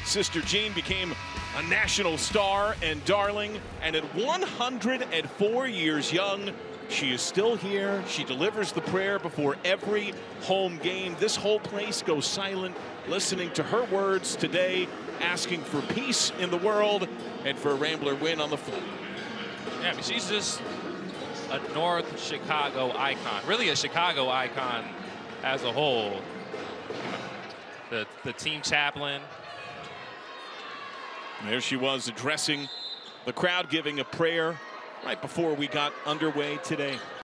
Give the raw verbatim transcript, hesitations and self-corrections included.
Sister Jean became a national star and darling, and at one hundred four years young, she is still here. She delivers the prayer before every home game. This whole place goes silent, listening to her words today, asking for peace in the world and for a Rambler win on the floor. Yeah, I mean, she's just a North Chicago icon, really a Chicago icon as a whole. The, the team chaplain. There she was addressing the crowd, giving a prayer right before we got underway today.